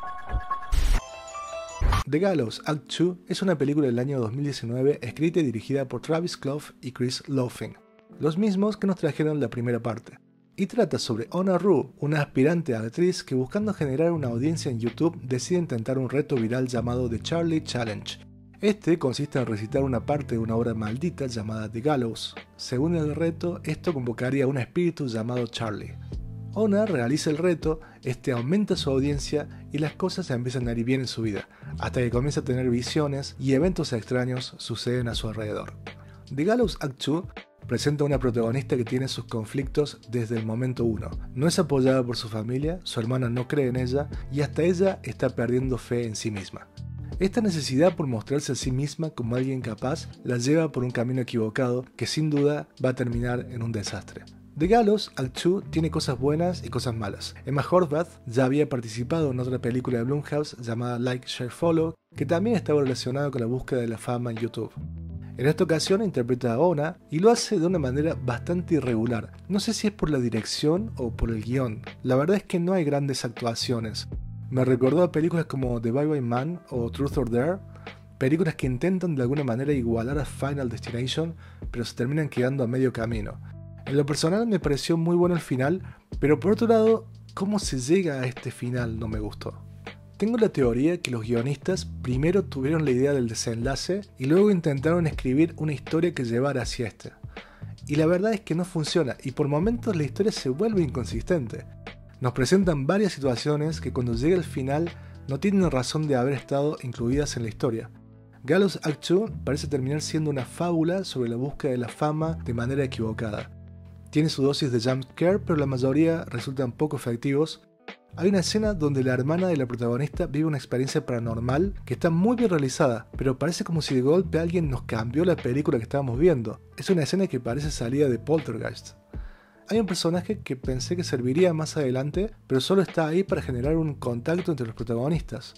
The Gallows Act 2 es una película del año 2019 escrita y dirigida por Travis Clough y Chris Loeffing, los mismos que nos trajeron la primera parte. Y trata sobre Ona Rue, una aspirante a actriz que buscando generar una audiencia en YouTube decide intentar un reto viral llamado The Charlie Challenge. Este consiste en recitar una parte de una obra maldita llamada The Gallows. Según el reto, esto convocaría a un espíritu llamado Charlie. Ona realiza el reto, este aumenta su audiencia y las cosas empiezan a ir bien en su vida, hasta que comienza a tener visiones y eventos extraños suceden a su alrededor. The Gallows Act 2 presenta a una protagonista que tiene sus conflictos desde el momento 1. No es apoyada por su familia, su hermana no cree en ella y hasta ella está perdiendo fe en sí misma. Esta necesidad por mostrarse a sí misma como alguien capaz la lleva por un camino equivocado que sin duda va a terminar en un desastre. The Gallows Act 2 tiene cosas buenas y cosas malas. Emma Horvath ya había participado en otra película de Blumhouse llamada Like, Share, Follow, que también estaba relacionada con la búsqueda de la fama en YouTube. En esta ocasión interpreta a Ona y lo hace de una manera bastante irregular. No sé si es por la dirección o por el guión. La verdad es que no hay grandes actuaciones. Me recordó a películas como The Bye Bye Man o Truth or Dare, películas que intentan de alguna manera igualar a Final Destination, pero se terminan quedando a medio camino. En lo personal me pareció muy bueno el final, pero por otro lado, cómo se llega a este final no me gustó. Tengo la teoría que los guionistas primero tuvieron la idea del desenlace y luego intentaron escribir una historia que llevara hacia este. Y la verdad es que no funciona y por momentos la historia se vuelve inconsistente. Nos presentan varias situaciones que cuando llega el final no tienen razón de haber estado incluidas en la historia. Gallows Act 2 parece terminar siendo una fábula sobre la búsqueda de la fama de manera equivocada. Tiene su dosis de jump scare, pero la mayoría resultan poco efectivos. Hay una escena donde la hermana de la protagonista vive una experiencia paranormal que está muy bien realizada, pero parece como si de golpe alguien nos cambió la película que estábamos viendo. Es una escena que parece salida de Poltergeist. Hay un personaje que pensé que serviría más adelante, pero solo está ahí para generar un contacto entre los protagonistas.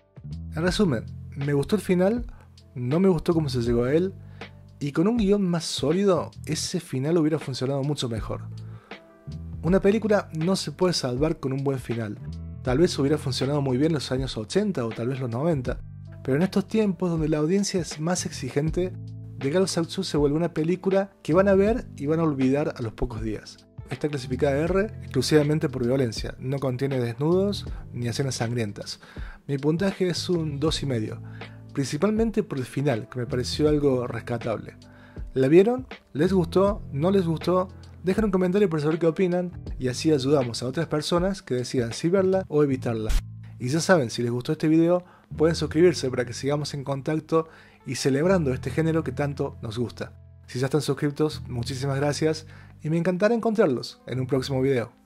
En resumen, me gustó el final, no me gustó cómo se llegó a él, y con un guión más sólido, ese final hubiera funcionado mucho mejor. Una película no se puede salvar con un buen final. Tal vez hubiera funcionado muy bien en los años 80 o tal vez los 90, pero en estos tiempos donde la audiencia es más exigente, The Gallows Act 2 se vuelve una película que van a ver y van a olvidar a los pocos días. Está clasificada R exclusivamente por violencia, no contiene desnudos ni escenas sangrientas. Mi puntaje es un 2,5. Principalmente por el final, que me pareció algo rescatable. ¿La vieron? ¿Les gustó? ¿No les gustó? Dejen un comentario para saber qué opinan y así ayudamos a otras personas que decidan si verla o evitarla. Y ya saben, si les gustó este video, pueden suscribirse para que sigamos en contacto y celebrando este género que tanto nos gusta. Si ya están suscritos, muchísimas gracias y me encantará encontrarlos en un próximo video.